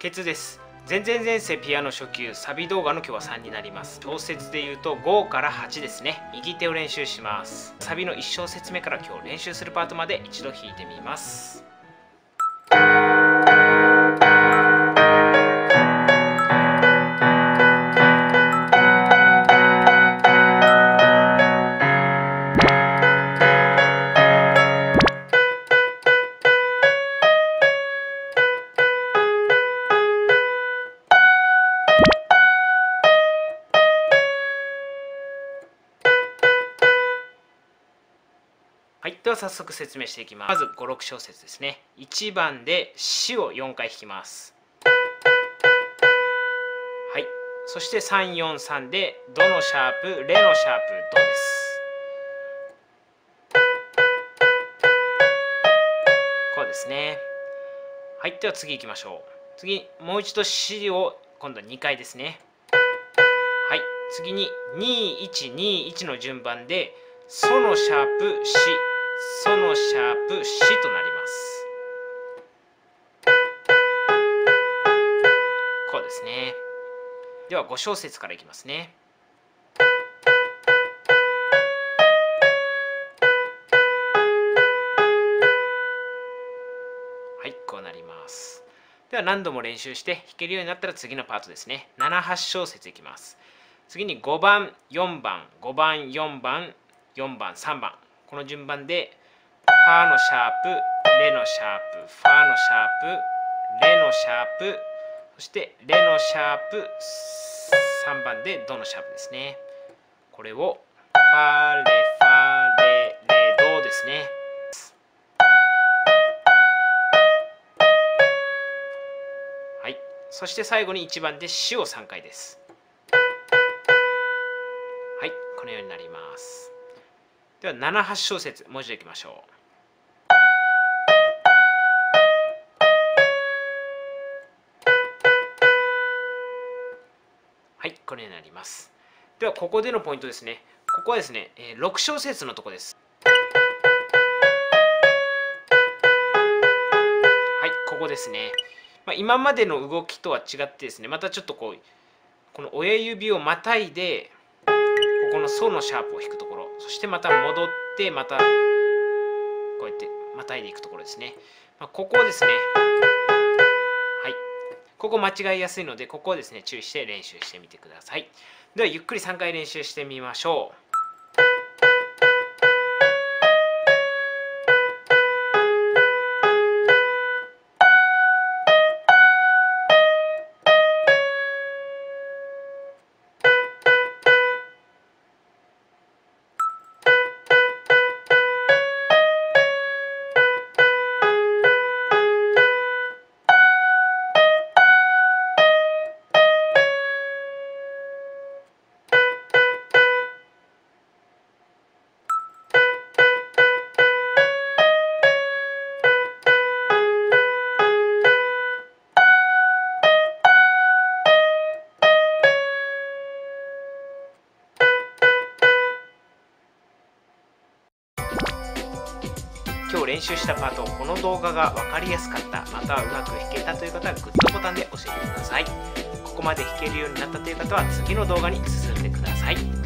ケツです。前々前世ピアノ初級サビ動画の今日は3になります。小節で言うと5から8ですね。右手を練習します。サビの1小節目から今日練習するパートまで一度弾いてみます。はい、では早速説明していきます。まず5、6小節ですね。1番でシを4回弾きます。はい、そして3、4、3でドのシャープ、レのシャープ、ドです。こうですね。はい、では次行きましょう。次、もう一度シを今度は2回ですね。はい、次に2、1、2、1の順番でソのシャープ、シ。ソのシャープ、シとなります。こうですね。では5小節からいきますね。はい、こうなります。では何度も練習して弾けるようになったら次のパートですね。7、8小節いきます。次に5番、4番、5番、4番、4番、3番。この順番でファのシャープ、レのシャープ、ファのシャープ、レのシャープ、そしてレのシャープ、3番でドのシャープですね。これをファレ、ファレ、レ、ドですね。はい。そして最後に1番でシを3回です。はい。このようになります。では7、8小節、もう一度いきましょう。はい、このようになります。ではここでのポイントですね。ここはですね、6小節のとこです。はい、ここですね。今までの動きとは違ってですね、またちょっとこの親指をまたいで、ここのソのシャープを弾くところ、そしてまた戻って、またこうやってまたいでいくところですね。ここをですね、はい、ここ間違いやすいので、ここをですね、注意して練習してみてください。では、ゆっくり3回練習してみましょう。今日練習したパート、この動画が分かりやすかった、またはうまく弾けたという方はグッドボタンで教えてください。ここまで弾けるようになったという方は次の動画に進んでください。